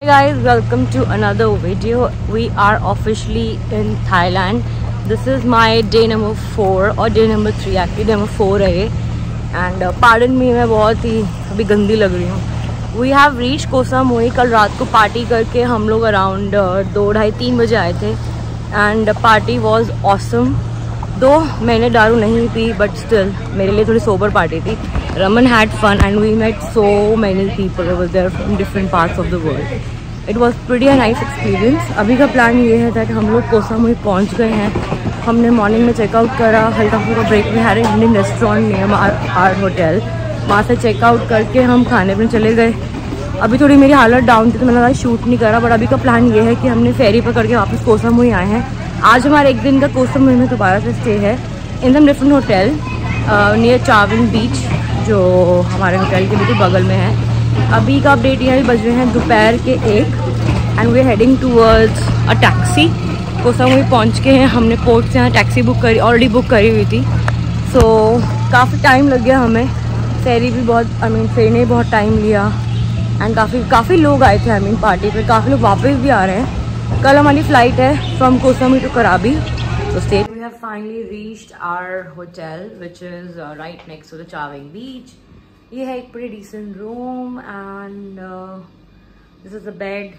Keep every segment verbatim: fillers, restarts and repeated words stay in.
Guys, welcome to another video. We are officially in Thailand. This is my day number four or day number three. Actually day number four है ये. And uh, pardon me, मैं बहुत ही अभी गंदी लग रही हूँ. We have reached Koh Samui. कल रात को पार्टी करके हम लोग अराउंड दो ढाई तीन बजे आए थे. And party was awesome. दो मैंने दारू नहीं पी, but still मेरे लिए थोड़ी सोबर पार्टी थी. Raman had fun and we met so many people over there from different parts of the world. It was pretty a nice experience. अभी का प्लान ये है that हम लोग कोह सामुई पहुँच गए हैं. हमने मॉर्निंग में चेकआउट करा, हल्का फुल्का ब्रेक में had Indian restaurant near our hotel. वहाँ से चेकआउट करके हम खाने पीने चले गए. अभी थोड़ी मेरी हालत डाउन थी तो मैंने शूट नहीं करा, बट अभी का प्लान ये है कि हमने फेरी पकड़ के वापस कोह सामुई आए हैं. आज हमारा एक दिन का कोह सामुई में दोबारा से स्टे है in some different hotel near Chaweng beach, जो हमारे होटल के बिल्कुल बगल में है. अभी का अपडेट ये बज रहे हैं दोपहर के एक and we are heading towards a taxi. Koh Samui पहुँच के हैं. हमने पोर्ट से यहाँ टैक्सी बुक करी, ऑलरेडी बुक करी हुई थी. सो so, काफ़ी टाइम लग गया हमें. फेरी भी बहुत आई मीन फेरी ने बहुत टाइम लिया एंड काफ़ी काफ़ी लोग आए थे आई मीन पार्टी पे. काफ़ी लोग वापस भी आ रहे हैं. कल हमारी फ़्लाइट है from Koh Samui to Krabi. So stay. We have finally reached our hotel, which is uh, right next to the Chaweng Beach. ये है एक pretty decent room and uh, this is the bed.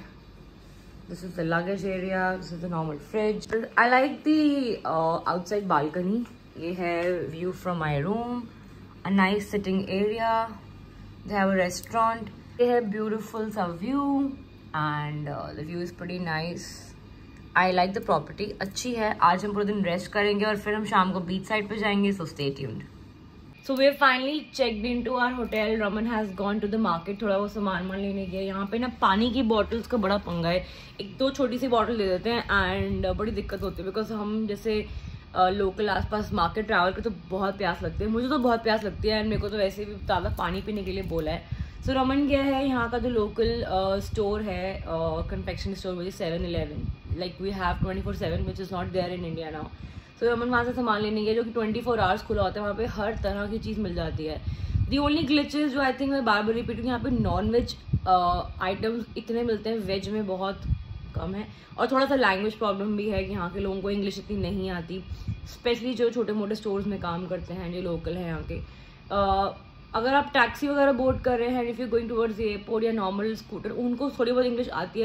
This is the luggage area. This is the normal fridge. I like the uh, outside balcony. ये है view from my room. A nice sitting area. They have a restaurant. They have beautiful सा view and uh, the view is pretty nice. I like the property, अच्छी है. आज हम पूरा दिन rest करेंगे और फिर हम शाम को बीच साइड पे जाएंगे. So stay tuned. So we have finally checked into our hotel. Raman has gone to the market थोड़ा वो सामान मान लेने गया. यहाँ पे ना पानी की बॉटल्स का बड़ा पंगा है. एक तो छोटी सी बॉटल दे देते हैं एंड बड़ी दिक्कत होती है बिकॉज हम जैसे लोकल uh, आसपास मार्केट ट्रैवल के तो बहुत प्यास लगती है. मुझे तो बहुत प्यास लगती है एंड मेरे को तो वैसे भी ज़्यादा पानी पीने के लिए बोला है. सो so, रमन गया है यहाँ का जो लोकल स्टोर है confection store which is seven eleven. Like we have twenty four seven which is not there in India now. So Raman वहाँ से सामान लेने गया जो कि ट्वेंटी फोर आवर्स खुला होता है. वहाँ पे हर तरह की चीज़ मिल जाती है. दी ओनली ग्लिचेज जो आई थिंक मैं बार बार रिपीट हूँ, यहाँ पे नॉन वेज आइटम्स इतने मिलते हैं, वेज में बहुत कम है. और थोड़ा सा लैंग्वेज प्रॉब्लम भी है कि यहाँ के लोगों को इंग्लिश इतनी नहीं आती, स्पेशली जो छोटे मोटे स्टोर्स में काम करते हैं जो लोकल हैं यहाँ के. uh, अगर आप टैक्सी वगैरह बोर्ड कर रहे हैं, if you going towards airport या नॉर्मल स्कूटर, उनको थोड़ी बहुत इंग्लिश आती है.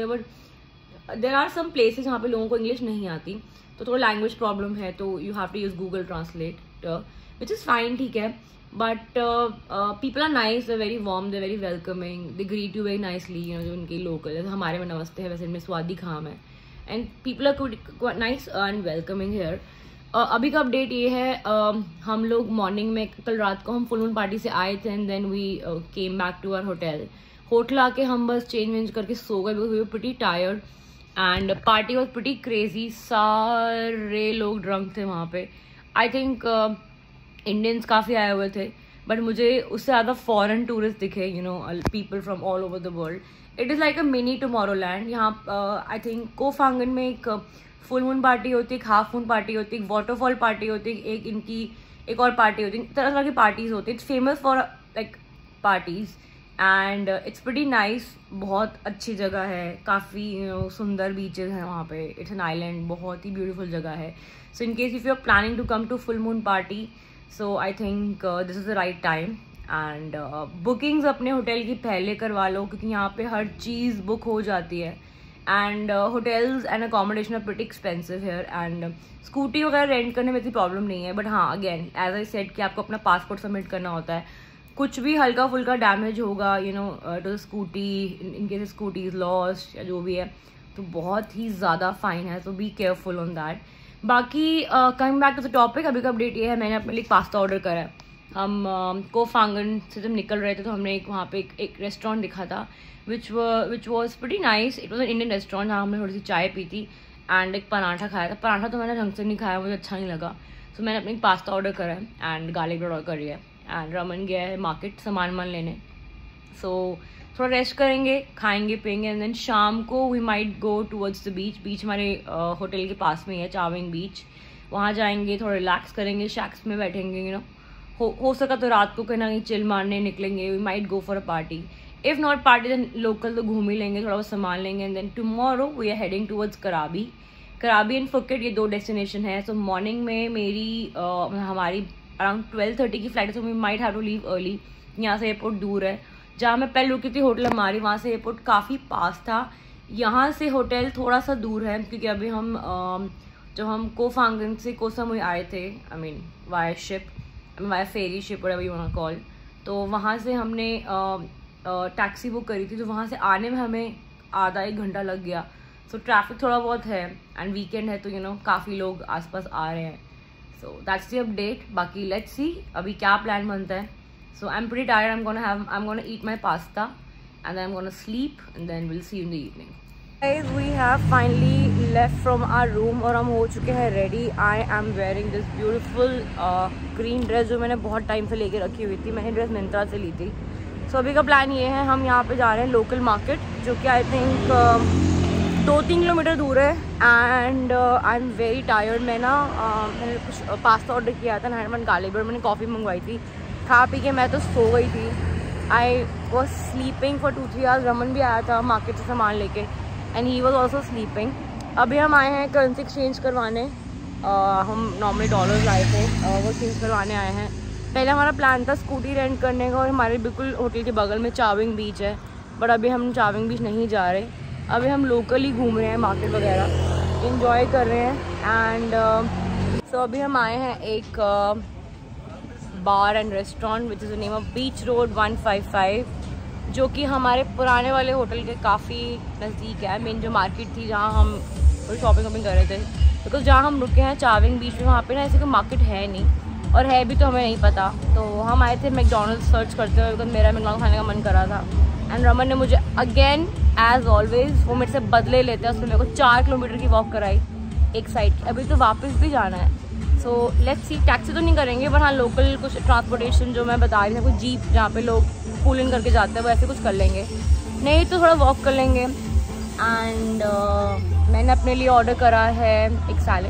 But there are some places जहाँ पे लोगों को इंग्लिश नहीं आती, तो थोड़ा लैंग्वेज प्रॉब्लम है. तो you have to use Google translate which is fine, ठीक है. But people are nice, they very warm, they very welcoming, they greet you very nicely. You know जो उनके लोकल, जैसे हमारे में नमस्ते है वैसे इनमें स्वादी खाम है. And people are nice and welcoming here. Uh, अभी का अपडेट ये है, uh, हम लोग मॉर्निंग में कल रात को हम फुल मून पार्टी से आए थे and then we came back to our hotel. Hotel आके हम बस चेंज वेंज करके सो गए because we were pretty tired and party was pretty crazy. सारे लोग ड्रंक थे वहाँ पे. आई थिंक इंडियन्स काफ़ी आए हुए थे बट मुझे उससे ज़्यादा फॉरेन टूरिस्ट दिखे, you know people from all over the world. It is like a mini Tomorrowland. यहाँ आई थिंक कोह फांगन में एक फुल मून पार्टी होती है, एक हाफ मून पार्टी होती है, एक वाटरफॉल पार्टी होती है, एक इनकी एक और पार्टी होती है. तरह तरह की पार्टीज होती है. It's famous for like parties and it's pretty nice. बहुत अच्छी जगह है, काफ़ी यू नो सुंदर बीचेस हैं वहाँ पे. इट्स एन आइलैंड, बहुत ही ब्यूटीफुल जगह है. So in case if you are planning to come to full moon party, so I think this is the right time. And bookings अपने होटल की पहले करवा लो क्योंकि यहाँ पे हर चीज़ बुक हो जाती है. And hotels and accommodation are pretty expensive here. And scooty वगैरह रेंट करने में इतनी प्रॉब्लम नहीं है. बट हाँ, अगेन एज आई सेड कि आपको अपना पासपोर्ट सबमिट करना होता है. कुछ भी हल्का फुल्का डैमेज होगा you know to the scooty, in case scooty is lost या जो भी है, तो बहुत ही ज़्यादा फाइन है. So be careful on that. बाकी coming back to the topic, अभी का अपडेट ये है, मैंने अपने लिए पास्ता ऑर्डर करा है. हम uh, कोह फांगन से जब निकल रहे थे तो हमने एक वहाँ पे एक, एक रेस्टोरेंट दिखा था which which was pretty nice. It was an Indian restaurant. जहाँ हमने थोड़ी सी चाय पी थी एंड एक पराठा खाया था. पराठा तो मैंने ढंग से नहीं खाया, मुझे अच्छा नहीं लगा. सो so, मैंने अपनी पास्ता ऑर्डर करा है एंड गार्लिक ब्रेड ऑर्डर करी है. एंड रमन गया है मार्केट सामान मान लेने. सो so, थोड़ा रेस्ट करेंगे, खाएंगे पियेंगे एंड देन शाम को we might go towards the beach. Beach हमारे होटल uh, के पास में है, चाविंग बीच. वहाँ जाएंगे, थोड़ा रिलैक्स करेंगे, शैक्स में बैठेंगे. यू नो हो हो सका तो रात को कहीं ना कहीं चिल मारने निकलेंगे. We might go for a party. If not party then local तो घूम ही लेंगे, थोड़ा बहुत सामान लेंगे। And then tomorrow we are heading towards Krabi. Krabi and Phuket ये दो डेस्टिनेशन है। सो मॉर्निंग में मेरी uh, हमारी अराउंड ट्वेल्व थर्टी की फ्लाइट है, so we might have to leave early. यहाँ से एयरपोर्ट दूर है, जहाँ मैं पहले रुकी थी होटल हमारी, वहाँ से एयरपोर्ट काफ़ी पास था। यहाँ से होटल थोड़ा सा दूर है, क्योंकि अभी हम uh, जो हम कोफांगन से कोह सामुई आए थे, I mean via ship, via ferry ship whatever you want to call, तो वहाँ से हमने टैक्सी uh, बुक करी थी, तो वहाँ से आने में हमें आधा एक घंटा लग गया। सो so, ट्रैफिक थोड़ा बहुत है एंड वीकेंड है, तो यू you नो know, काफ़ी लोग आसपास आ रहे हैं। So that's the update. बाकी लेट्स सी अभी क्या प्लान बनता है। So I am pretty tired, I am gonna have I am gonna eat my pasta and I am gonna sleep and then will see in the evening. Guys, we have finally left from our room और हम हो चुके हैं ready. I am wearing this beautiful green dress जो मैंने बहुत time से लेके रखी हुई थी। मैंने ड्रेस मिंत्रा से ली थी। सो so, अभी का प्लान ये है, हम यहाँ पे जा रहे हैं लोकल मार्केट, जो कि आई थिंक uh, दो तीन किलोमीटर दूर है। And I am very tired. मैं ना uh, मैंने कुछ पास्ता ऑर्डर किया था नाइन वन गालिबर, मैंने कॉफ़ी मंगवाई थी, खा पी के मैं तो सो गई थी। I was sleeping for two three hours. Raman भी आया था मार्केट से सामान लेके and he was also sleeping. अभी हम आए हैं करेंसी एक्सचेंज करवाने। uh, हम नॉर्मली डॉलर्स लाए थे, uh, वो एक्सचेंज करवाने आए हैं। पहले हमारा प्लान था स्कूटी रेंट करने का, और हमारे बिल्कुल होटल के बगल में चाविंग बीच है, बट अभी हम चाविंग बीच नहीं जा रहे। अभी हम लोकल ही घूम रहे हैं, मार्केट वगैरह इंजॉय कर रहे हैं। एंड सो uh, so अभी हम आए हैं एक बार and restaurant which is the name of beach road one five five, जो कि हमारे पुराने वाले होटल के काफ़ी नज़दीक है। मेन जो मार्केट थी जहाँ हम शॉपिंग वॉपिंग कर रहे थे, बिकॉज जहाँ हम रुके हैं चाविंग बीच में, वहाँ पे ना ऐसे कोई मार्केट है नहीं, और है भी तो हमें नहीं पता। तो हम आए थे मैकडॉनल्ड्स सर्च करते हुए, बिकॉज मेरा मैकडॉनल्ड्स खाने का मन कर रहा था। एंड रमन ने मुझे अगेन एज ऑलवेज वो मेरे से बदले लेते हैं, उसने मेरे को चार किलोमीटर की वॉक कराई एक साइड की। अभी तो वापस भी जाना है। सो लेट्स सी, टैक्सी तो नहीं करेंगे, बट हाँ लोकल कुछ ट्रांसपोर्टेशन जो मैं बता रही थी, कुछ जीप जहाँ पे लोग पुल इन करके जाते हैं, वो ऐसे कुछ कर लेंगे, नहीं तो थोड़ा वॉक कर लेंगे। एंड uh, मैंने अपने लिए ऑर्डर करा है एक सैलेड,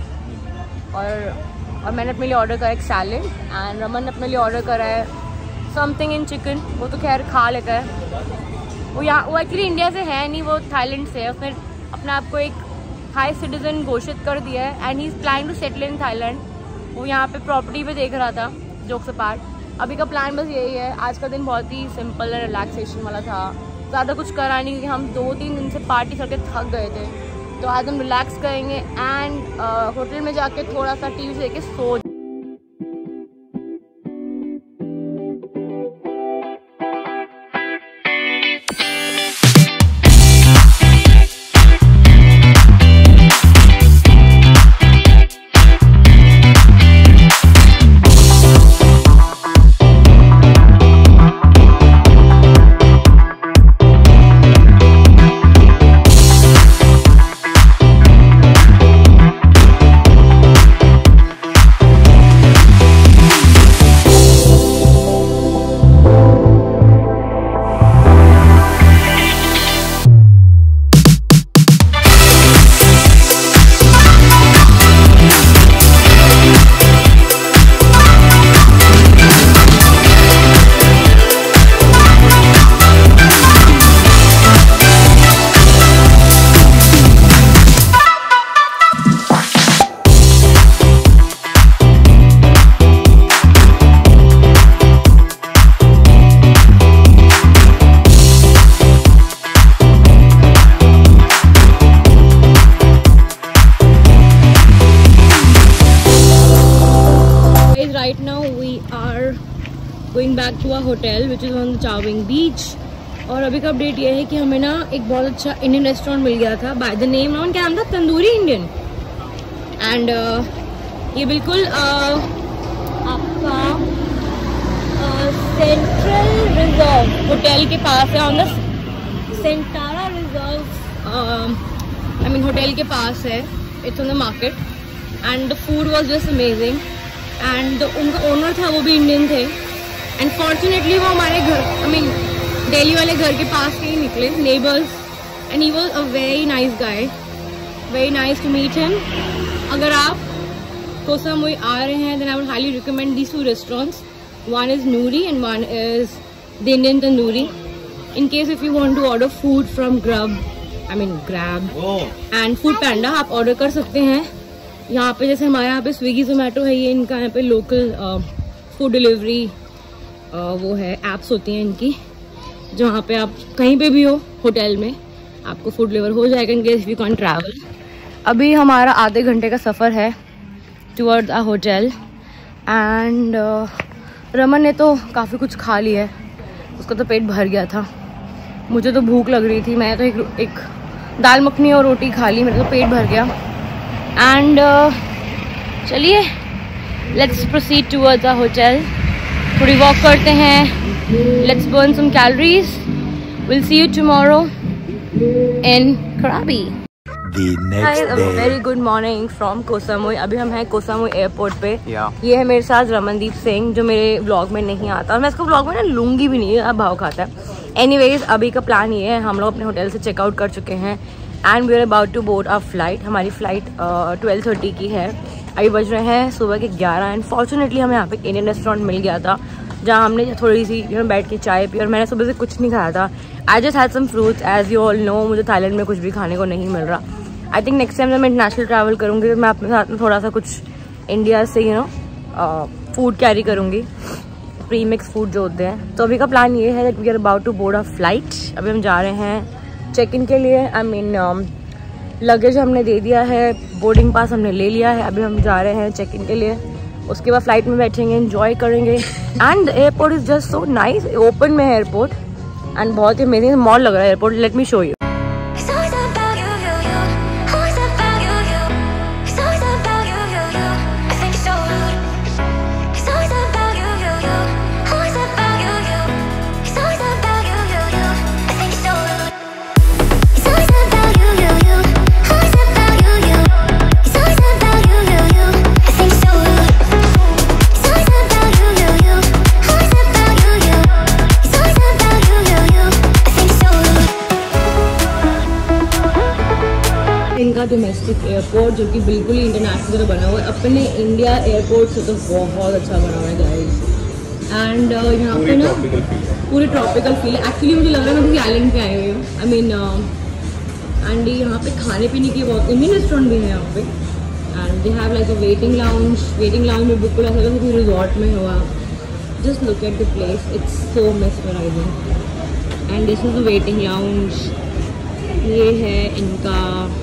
और और मैंने अपने लिए ऑर्डर करा एक सैलेड, एंड रमन ने अपने लिए ऑर्डर करा है समथिंग इन चिकन। वो तो खैर खा लेता है, वो यहाँ वो एक्चुअली इंडिया से है नहीं, वो थाईलैंड से है। उसने अपने आप को एक थाई सिटीजन घोषित कर दिया है and he is planning to settle in Thailand. वो यहाँ पे प्रॉपर्टी पे देख रहा था, जोक से पार्ट। अभी का प्लान बस यही है। आज का दिन बहुत ही सिंपल और रिलैक्सेशन वाला था, ज़्यादा कुछ करा नहीं, क्योंकि हम दो तीन दिन से पार्टी करके थक गए थे। तो आज हम रिलैक्स करेंगे एंड होटल में जाके थोड़ा सा टीवी देख के सो। Going back to our hotel which is on the Chaweng beach. और अभी का अपडेट ये है कि हमें ना एक बहुत अच्छा इंडियन रेस्टोरेंट मिल गया था बाय द नेम नाम क्या नाम था, तंदूरी इंडियन। एंड uh, ये बिल्कुल uh, आपका सेंट्रल रिजर्व होटल के पास है, on the Centara reserve I mean hotel के पास है। It's on the market and the food was just amazing. And उनका ओनर था वो भी इंडियन थे, एंड फॉर्चुनेटली वो हमारे घर आई मीन दिल्ली वाले घर के पास से ही निकले, neighbours. And he was a very nice guy, very nice to meet him. अगर आप कोह सामुई आ रहे हैं then I would highly recommend these two restaurants. One is Noori and one is the Indian tandoori. In case if you want to order food from Grub I mean Grab and Food Panda, आप order कर सकते हैं यहाँ पे। जैसे हमारे यहाँ पे स्विगी जोमेटो है, ये इनका यहाँ पे लोकल फूड डिलीवरी वो है, एप्स होती हैं इनकी, जहाँ पे आप कहीं पे भी हो होटल में आपको फूड डिलीवर हो जाएगा in case you can travel. अभी हमारा आधे घंटे का सफ़र है towards a hotel and Raman ने तो काफ़ी कुछ खा लिया है, उसका तो पेट भर गया था। मुझे तो भूख लग रही थी, मैं तो एक, एक दाल मखनी और रोटी खा ली, मेरा तो पेट भर गया। एंड uh, चलिए let's proceed towards a hotel, थोड़ी वॉक करते हैं, let's burn some calories, will see you tomorrow in Krabi. Very good morning from Koh Samui. अभी हम हैं कोह सामुई एयरपोर्ट पे। yeah. ये है मेरे साथ रमनदीप सिंह जो मेरे व्लॉग में नहीं आता, और मैं इसको व्लॉग में ना लूंगी भी नहीं है, अब भाव खाता है। एनीवेज अभी का प्लान ये है, हम लोग अपने होटल से चेकआउट कर चुके हैं and we are about to board our flight. हमारी फ़्लाइट ट्वेल्व थर्टी की है, अभी बज रहे हैं सुबह के ग्यारह एंड फॉर्चुनेटली हमें यहाँ पे इंडियन रेस्टोरेंट मिल गया था जहाँ हमने थोड़ी सी यू नो बैठ के चाय पी, और मैंने सुबह से कुछ नहीं खाया था। I just had some fruits, as you all know मुझे थाईलैंड में कुछ भी खाने को नहीं मिल रहा। आई थिंक नेक्स्ट टाइम जब मैं इंटरनेशनल ट्रैवल करूँगी तो मैं अपने साथ में थोड़ा सा कुछ इंडिया से यू नो फूड कैरी करूँगी, प्री मिक्स फूड जो होते हैं। तो अभी का प्लान ये है that we are about to board our flight. अभी हम जा रहे हैं चेक इन के लिए, आई मीन लगेज हमने दे दिया है, बोर्डिंग पास हमने ले लिया है, अभी हम जा रहे हैं चेक इन के लिए। उसके बाद फ्लाइट में बैठेंगे, एंजॉय करेंगे and airport is just so nice. Open में एयरपोर्ट एंड बहुत ही अमेजिंग मॉल लग रहा है airport. Let me show you. इनका डोमेस्टिक एयरपोर्ट जो कि बिल्कुल ही इंटरनेशनल तरह बना हुआ है, अपने इंडिया एयरपोर्ट से तो बहुत अच्छा बना हुआ है गाइस। एंड uh, यहाँ पे ना पूरी ट्रॉपिकल फील है। एक्चुअली मुझे लग रहा है मैं किसी आइलैंड पे आई हुई हूँ। आई मीन एंड यहाँ पे खाने पीने की बहुत इंडियन रेस्टोरेंट भी है यहाँ पे and they have like a waiting lounge. Waiting lounge में बिल्कुल ऐसा लगा कि रिजॉर्ट में हुआ। Just look at the place, it's so mesmerising. And this is the waiting lounge. ये है इनका,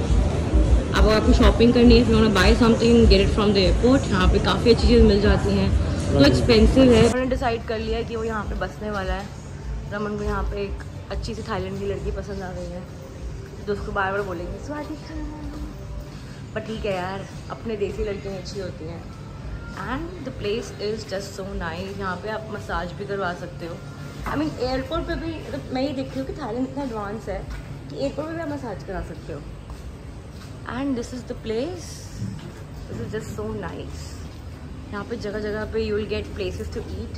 अब आपको शॉपिंग करनी है, फिर buy something get it from the airport. यहाँ पे काफ़ी अच्छी चीज़ मिल जाती हैं, तो एक्सपेंसिव है। मैंने डिसाइड कर लिया है कि वो यहाँ पे बसने वाला है। रमन को यहाँ पे एक अच्छी सी थाईलैंड की लड़की पसंद आ गई है, तो उसको बार बार बोलेगी स्वाति खा। पर ठीक है यार, अपने देसी लड़कियाँ अच्छी होती हैं। And the place is just so nice. यहाँ पे आप मसाज भी करवा सकते हो। आई मीन एयरपोर्ट पे भी तो मैं ये देखती हूँ कि थाईलैंड इतना एडवांस है कि एयरपोर्ट पे भी आप मसाज करा सकते हो। And this is the place, this is just so nice. यहाँ पे जगह जगह पे you will get places to eat.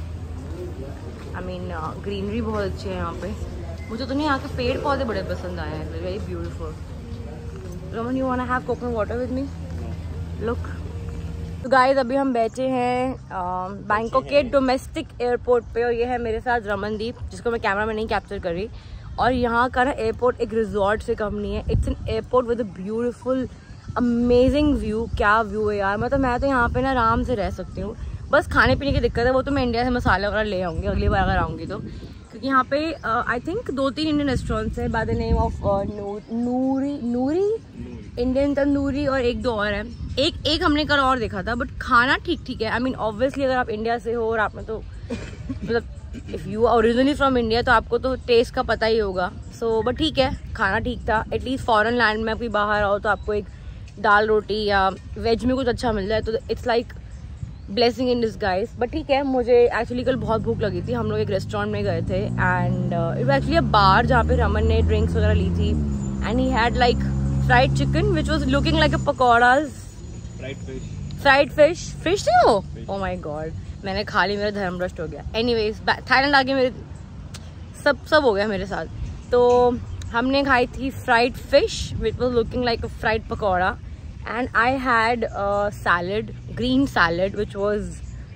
I mean greenery बहुत अच्छी है यहाँ पे। मुझे तो नहीं, यहाँ के पेड़ पौधे बड़े पसंद आए हैं, very beautiful. Raman, you want to have coconut water with me? Look. तो गाइस अभी हम बैठे हैं बैंकॉक के डोमेस्टिक एयरपोर्ट पे, और ये है मेरे साथ रमनदीप, जिसको मैं कैमरा में नहीं कैप्चर कर रही। और यहाँ का ना एयरपोर्ट एक रिजॉर्ट से कम नहीं है। It's an airport with a beautiful amazing view. क्या व्यू है यार, मतलब मैं तो यहाँ पे ना आराम से रह सकती हूँ। बस खाने पीने की दिक्कत है, वो तो मैं इंडिया से मसाले वगैरह ले आऊँगी अगली बार अगर आऊँगी तो, क्योंकि यहाँ पे आई uh, थिंक दो तीन इंडियन रेस्टोरेंट्स हैं by the name of Noori Noori Indian tandoori, और एक दो और है। एक एक हमने कल और देखा था, बट खाना ठीक ठीक है। आई मीन ऑब्वियसली अगर आप इंडिया से हो और आपने तो मतलब if you are originally from India तो आपको तो टेस्ट का पता ही होगा। सो बट ठीक है, खाना ठीक था। एटलीस्ट फॉरेन लैंड में कोई बाहर आओ तो आपको एक दाल रोटी या वेज में कुछ अच्छा मिल जाए तो it's like blessing in disguise. But ठीक है, मुझे एक्चुअली कल बहुत भूख लगी थी। हम लोग एक रेस्टोरेंट में गए थे and it was actually a bar जहाँ पे रमन ने ड्रिंक्स वगैरह ली थी and he had like fried chicken which was looking like a pakoras. Fried fish fried fish fish थी वो। ओह माय गॉड, मैंने खा ली, मेरा धर्म भ्रष्ट हो गया। एनीवेज थाईलैंड आके मेरे सब सब हो गया मेरे साथ। तो हमने खाई थी fried fish which was looking like a fried pakora, and I had salad, green salad which was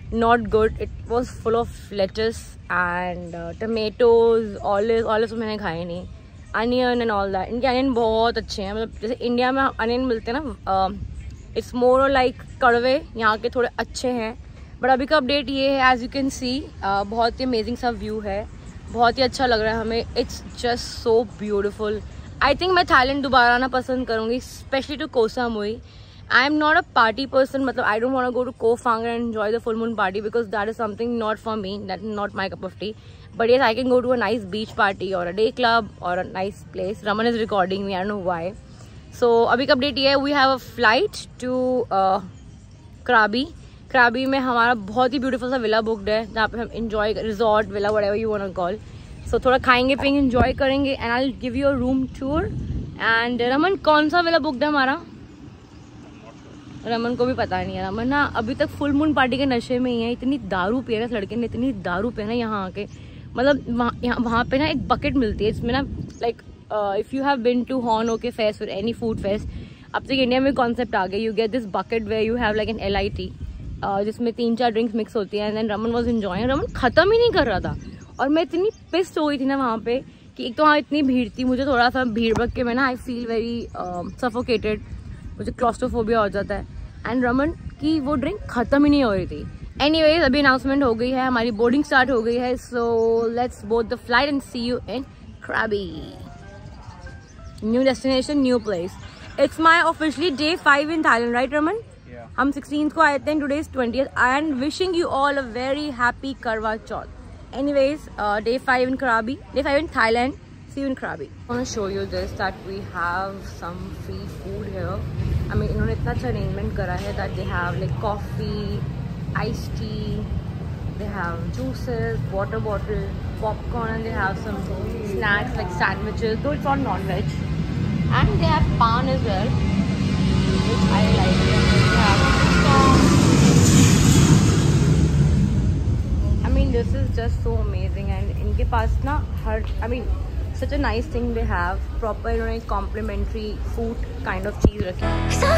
not good. It was full of lettuce and uh, tomatoes, olives. Olives मैंने खाए नहीं. Onion and all that. इनके onion बहुत अच्छे हैं. मतलब जैसे India में onion मिलते हैं ना, it's more like कड़वे. यहाँ के थोड़े अच्छे हैं. बट अभी का अपडेट ये है, as you can see, uh, बहुत ही अमेजिंग सा व्यू है. बहुत ही अच्छा लग रहा है हमें. It's just so beautiful. I think मैं थाईलैंड दोबारा आना पसंद करूँगी, especially to Koh Samui. I am not a party person. मतलब I don't want to go to Koh Phangan and enjoy the full moon party because that is something not for me. That's not my cup of tea. But yes, I can go to a nice beach party or a day club or a nice place. Raman is recording me. I don't know why. So अभी का update ये है, we have a flight to uh, Krabi. Krabi में हमारा बहुत ही beautiful सा villa booked है, जहाँ पे हम enjoy resort villa whatever you want to call. So थोड़ा खाएंगे पिएंगे enjoy करेंगे and I'll give you a room tour. And Raman कौन सा villa booked है हमारा? रमन को भी पता नहीं है. रमन ना अभी तक फुल मून पार्टी के नशे में ही है. इतनी दारू पिए ना इस लड़के ने, इतनी दारू पिए ना यहाँ आके. मतलब वहाँ यहाँ वहाँ पे ना एक बकेट मिलती है. इसमें ना like if you have been to horn okay fest और एनी फूड फेस्ट, अब तक इंडिया में कॉन्सेप्ट आ गया. You get this bucket where you have like an L I T, जिसमें तीन चार ड्रिंक्स मिक्स होती हैं. And then Raman was enjoying. Raman ख़त्म ही नहीं कर रहा था. और मैं इतनी पिस्ट हो गई थी ना वहाँ पे कि एक तो वहाँ इतनी भीड़ थी. मुझे थोड़ा सा भीड़ भग के मैं ना आई फील वेरी सफोकेटेड. मुझे क्लॉस्ट्रोफोबिया हो जाता है. एंड रमन की वो ड्रिंक ख़त्म ही नहीं हो रही थी. एनीवेज अभी अनाउंसमेंट हो गई है, हमारी बोर्डिंग स्टार्ट हो गई है. So let's board the flight and see you in Krabi. New destination, new place. It's my officially day five in Thailand, right Raman? हम सिक्सटीन को आए थे. Today is twentieth. I am wishing you all a very happy Karva Chauth. Anyways, uh, day five in Krabi, day five in Thailand. See you in Krabi. I want to show you this that we have some free food here. I mean, इन्होंने इतना अच्छा arrangement करा है that they have like coffee, iced tea, they have juices, water bottle, popcorn, and they have some snacks like sandwiches. Though it's all non-veg, and they have pan as well, which I like. They have this is just so amazing. And इनके पास ना हर I mean such a nice thing they have. Proper इन्होंने complimentary food kind of चीज़ रखी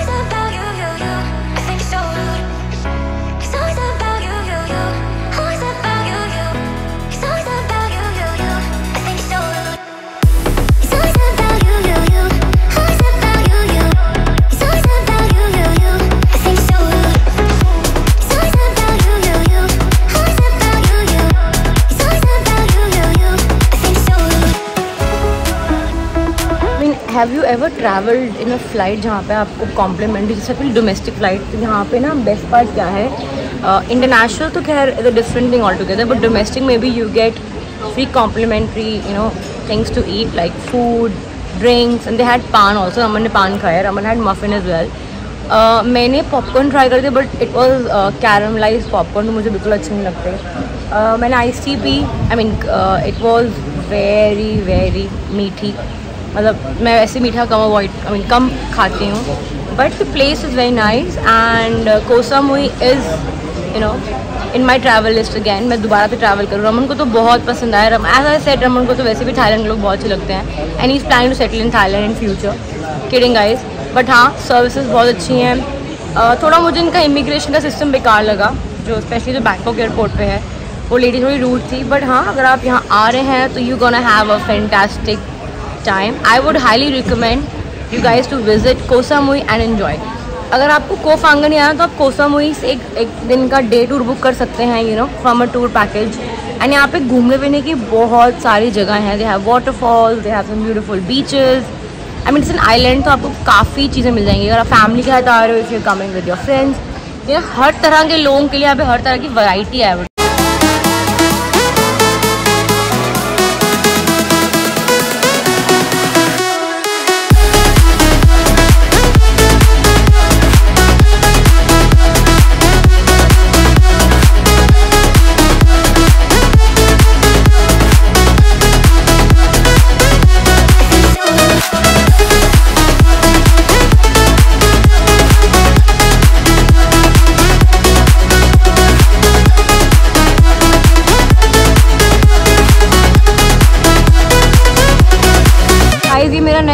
have you ever travelled in a flight जहाँ पे आपको complementary, जैसे फिर डोमेस्टिक फ़्लाइट, तो यहाँ पे ना बेस्ट पार्ट क्या है, इंटरनेशनल uh, तो खैर is a different thing all together, but domestic में भी you get free complimentary you know things to eat like food, drinks. And they had paan also. Raman ने पान खाया. Raman had muffin as well. मैंने popcorn try कर दिया but it was caramelise popcorn, तो मुझे बिल्कुल अच्छे नहीं लगते. uh, मैंने आइस टी पी. I mean it was very very मीठी. मतलब मैं वैसे मीठा कम अवॉइड आई मीन कम खाती हूँ. But the place is very nice and Koh Samui is you know in my travel list again. मैं दोबारा से ट्रैवल करूँ. रमन को तो बहुत पसंद आया. रम एज आई सेड रमन को तो वैसे भी थाईलैंड के लोग बहुत अच्छे लगते हैं and he is planning to settle in Thailand in future. Kidding guys. But हाँ, सर्विसेज बहुत अच्छी हैं. uh, थोड़ा मुझे इनका इमिग्रेशन का सिस्टम बेकार लगा, जो स्पेशली जो बैंकॉक एयरपोर्ट पे है. वो लेडी थोड़ी रूड थी. बट हाँ, अगर आप यहाँ आ रहे हैं तो you gonna have a fantastic time. I would highly recommend you guys to visit Koh Samui and enjoy. अगर आपको Koh Phangan नहीं आना तो आप Koh Samui से एक एक दिन का डे टूर बुक कर सकते हैं you know from a tour package. And यहाँ पे घूमने फिरने की बहुत सारी जगह हैं. they have waterfalls, they have some beautiful beaches. I mean it's an island, तो आपको काफ़ी चीज़ें मिल जाएंगी. अगर आप फैमिली के साथ आ रहे हो, if you're coming with your friends, you know हर तरह के लोगों के लिए यहाँ पे हर तरह की वैरायटी है.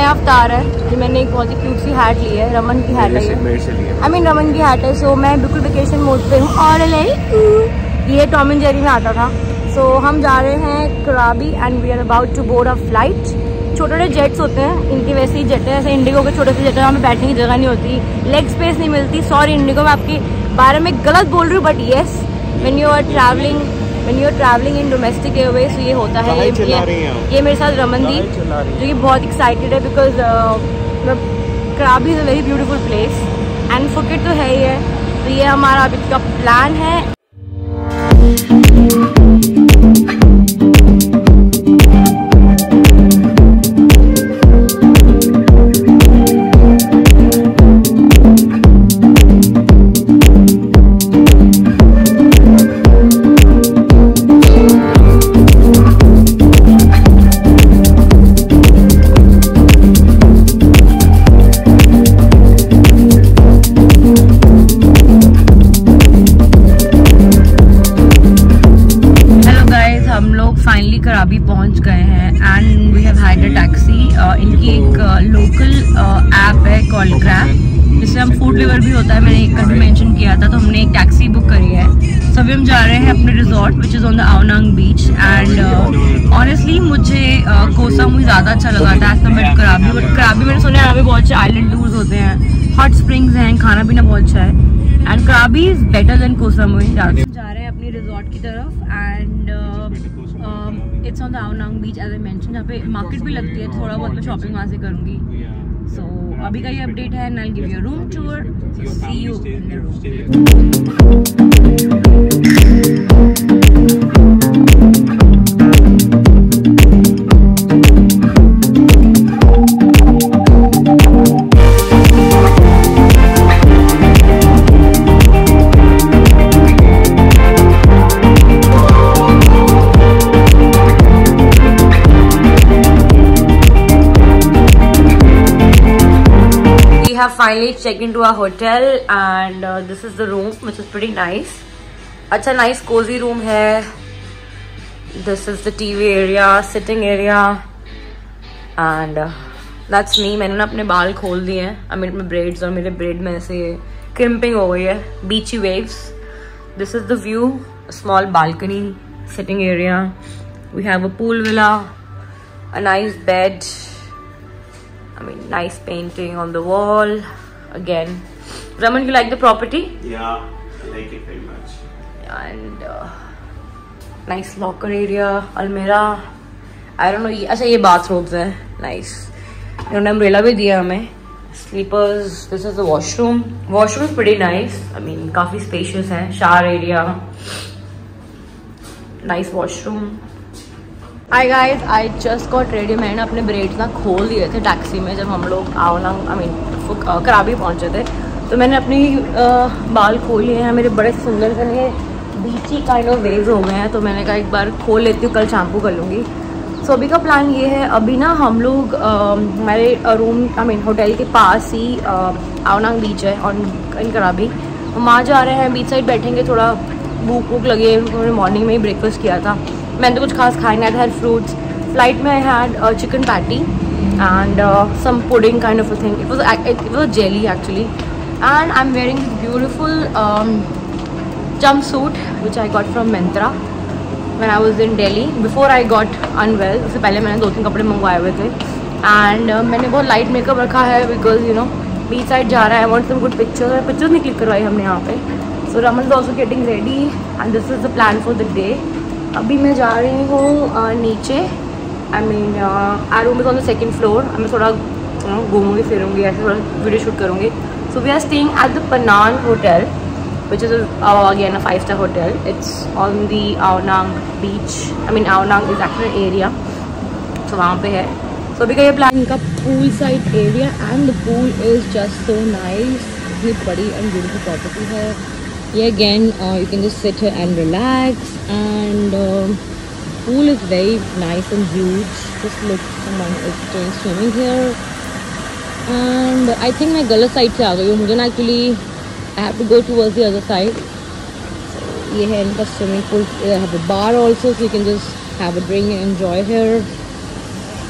नया अवतार है। ये मैंने एक बहुत ही क्यूट सी हैट ली है, रमन की हैट है, आई मीन रमन की हैट है। सो मैं बिल्कुल वेकेशन मोड पे हूँ। और ये टॉम एंड जेरी में आता था। सो so, हम जा रहे हैं Krabi and we are about to board a flight. छोटे छोटे जेट्स होते हैं, इनकी वैसे ही जेट है, ऐसे इंडिगो के छोटे से जेट है, हमें बैठने की जगह नहीं होती, लेग स्पेस नहीं मिलती। सॉरी इंडिगो, मैं आपके बारे में गलत बोल रही हूँ, but yes when you are travelling when you are travelling in domestic airways तो ये होता है। ये, ये, ये मेरे साथ रमनदीप जो कि बहुत एक्साइटेड है because Krabi is a very beautiful place and Phuket तो है ही है। तो ये हमारा अभी का प्लान है। कराबी पहुंच गए हैं and we have hired a taxi. इनकी एक लोकल ऐप है कॉल्ड ग्रैब, जिससे हम फूड डिलीवर भी होता है। मैंने एक कभी मेंशन किया था, तो हमने एक टैक्सी बुक करी है। सो अभी हम जा रहे हैं अपने resort which is on the Ao Nang beach and honestly मुझे uh, कोह सामुई ज़्यादा अच्छा लगा था as compare to Krabi. But Krabi मैंने सुना है यहाँ पे बहुत अच्छे आइलैंड टूर्स होते हैं, हॉट स्प्रिंग्स हैं, खाना पीना बहुत अच्छा है and Krabi is better than Koh Samui. जा रहे हैं अपनी रिजॉर्ट की तरफ and it's on the Ao Nang beach as I mention. यहाँ पे मार्केट भी लगती है, थोड़ा बहुत मैं शॉपिंग वहाँ से करूँगी। सो so, अभी का ये अपडेट है and I will give you a room tour. See you in the room. have finally checked into our hotel and uh, this is the room which is pretty nice. अच्छा nice cozy room है. This is the T V area, sitting area and uh, that's me. मैंने ना अपने बाल खोल दिए हैं, I mean अपने braids, और मेरे braid में ऐसे crimping हो गई है. Beachy waves. This is the view, a small balcony, sitting area. We have a pool villa, a nice bed. I mean, nice painting on the wall. Again, Raman, you like the property? Yeah, I like it very much. And uh, nice locker area, almirah. I don't know. ये अच्छा ये bathrobes है, nice. इन्होंने umbrella भी दिया हमें. Sleepers. This is the washroom. Washroom is pretty nice. I mean, काफी spacious है. Shower area. Nice washroom. Hi guys, I just got ready. मैंने अपने ब्रेड्स ना खोल दिए थे टैक्सी में जब हम लोग आवनांग आई मीन कराबी पहुंचे थे। तो मैंने अपनी uh, बाल खोल लिए हैं। मेरे बड़े सुंदर से ये बीची काइंड ऑफ वेव्स हो गए हैं, तो मैंने कहा एक बार खोल लेती हूँ, कल शैम्पू कर लूँगी। सो so, अभी का प्लान ये है, अभी ना हम लोग uh, हमारे रूम आई मीन होटल के पास ही uh, आवनांग बीच है और इन कराबी, हम वहाँ जा रहे हैं। बीच साइड बैठेंगे, थोड़ा भूख भूख लगे, उन्होंने मॉर्निंग में ही ब्रेकफास्ट किया था। मैंने तो कुछ खास खाया नहीं, हैड फ्रूट्स। फ्लाइट में I had chicken patty and some pudding kind of a thing. It was it was jelly actually and I am wearing this beautiful jumpsuit which I got from Myntra when I was in Delhi before I got unwell. उससे पहले मैंने दो तीन कपड़े मंगवाए हुए थे and uh, मैंने बहुत लाइट मेकअप रखा है because you know beach side जा रहा है. I want some good pictures. Pictures नहीं क्लिक करवाई हमने यहाँ पे. So Raman is also getting ready and this is the plan for the day. अभी मैं जा रही हूँ uh, नीचे. I mean I room is on the second floor. मैं थोड़ा घूमूंगी फिरूंगी, ऐसे थोड़ा वीडियो शूट करूँगी. So we are staying at the पनान hotel which is uh, again a five star hotel. It's on the Aonang beach. I mean Aonang is actually an area. So वहाँ पे है. So अभी का ये plan इनका pool side area and the pool is just so nice. ये बड़ी and beautiful property है. ये again uh, you can just sit here and relax and uh, pool is very nice and huge. Just look, someone is doing swimming here. And I think मैं गलत side से आ गई हूँ. मुझे ना actually I have to go towards the other side. So, ये है इनका swimming pool. They have a bar also, so you can just have a drink and enjoy here.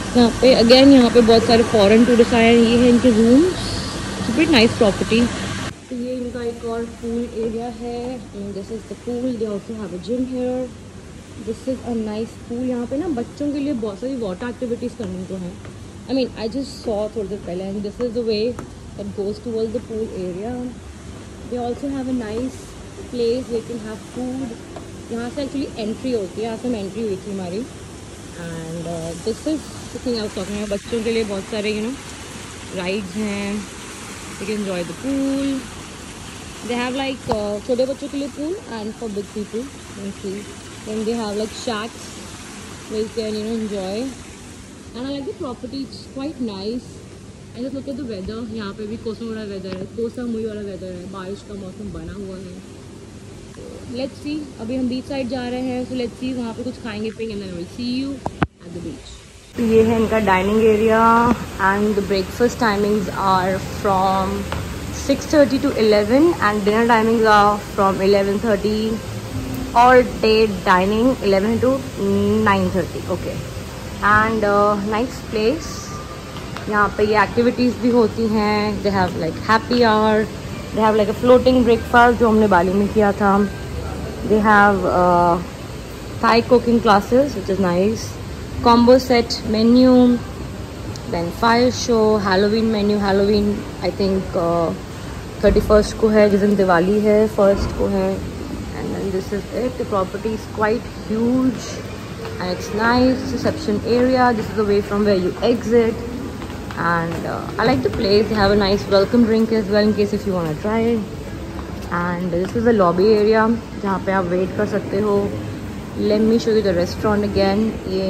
यहाँ पे अगेन यहाँ पे बहुत सारे फॉरेन टूरिस्ट आए हैं। ये है इनके रूम्स, इट्स नाइस प्रॉपर्टी। तो ये इनका एक और पूल एरिया है and this is the pool. They also have a gym here. This is a nice pool. यहाँ पे ना बच्चों के लिए बहुत सारी वाटर एक्टिविटीज़ करने को हैं। I mean I just saw थोड़ी देर पहले and this is the way that goes towards the pool area. They also have a nice place we can have food. यहाँ से एक्चुअली एंट्री होती है, यहाँ से एंट्री हुई थी हमारी। And this is thing I talking about. बच्चों के लिए बहुत सारे यू नो राइड्स हैं। You can enjoy the pool. They have like छोटे बच्चों के लिए pool and for big people you see. Then they have like shacks where you can you know enjoy, and I like the property. It's quite nice. And just look at the weather. यहाँ पे भी कोसम वाला weather है, कोसामुई वाला weather है, बारिश का मौसम बना हुआ है। लेट्स सी, अभी हम बीच साइड जा रहे हैं, सो लेट्स सी वहाँ पे कुछ खाएंगे पिएंगे and then will see you at the beach. ये है इनका dining area and the breakfast timings are from six thirty to eleven and dinner timings are from eleven thirty. All day dining eleven to nine thirty. Okay, and uh, nice place. यहाँ पे ये activities भी होती हैं. They have like happy hour. They have like a floating breakfast जो हमने बाली में किया था. They have uh, Thai cooking classes which is nice. Combo set menu. Then fire show. Halloween menu. Halloween I think thirty-first को है, जिस दिन दिवाली है, first को है. And then this is it. The property is quite huge and it's nice. Reception area. This is the way from where you exit. And uh, I like the place. They have a nice welcome drink as well in case if you want to try it. And this is the lobby area जहाँ पे आप wait कर सकते हो. Let me show you the restaurant again. ये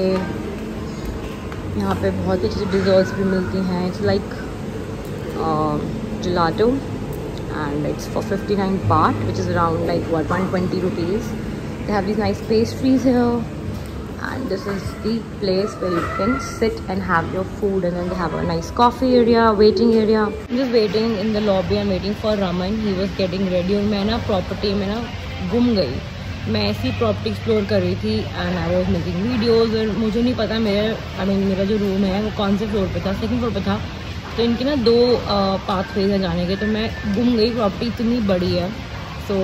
यहाँ पे बहुत ही अच्छी desserts भी मिलती हैं. It's like uh, gelato. And it's for fifty-nine baht, which is around like what one hundred twenty rupees. They have these nice pastries here, and this is the place where you can sit and have your food. And then they have a nice coffee area, waiting area. I'm just waiting in the lobby. I'm waiting for Raman. He was getting ready और मैं ना property में ना गुम गई. मैं ऐसी property explore कर रही थी and I was making videos और मुझे नहीं पता मेरे आई मीन मेरा जो रूम है वो कौन से फ्लोर पे था, सेकंड फ्लोर पे था. तो इनके ना दो पाथवेज हैं जाने के, तो मैं गुम गई. प्रॉपर्टी इतनी बड़ी है. So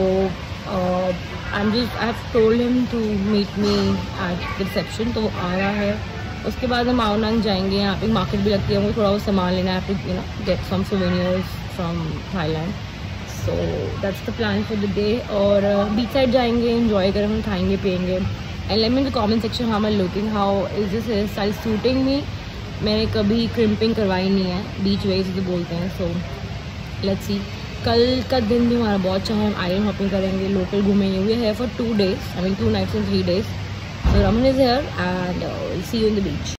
I am just I have told him to meet me at the reception. तो वो आ रहा है. उसके बाद हम आओनांग जाएंगे. यहाँ पे मार्केट भी लगती है, मुझे थोड़ा वो सामान लेना है, you know get some souvenirs from Thailand. So that's the plan for the day. और बीच साइड जाएंगे, इंजॉय करेंगे, खाएंगे पिएंगे. And let me in the comment section how I looking, how is this hair style suiting me. मैंने कभी crimping करवाई नहीं है, बीच वेज जो बोलते हैं. So let's see. कल का दिन भी हमारा बहुत अच्छा है. हम आयरन हॉपिंग करेंगे, लोकल घूमेंगे. वी है for two days I mean two nights and three days. So Raman is here and see you in the beach.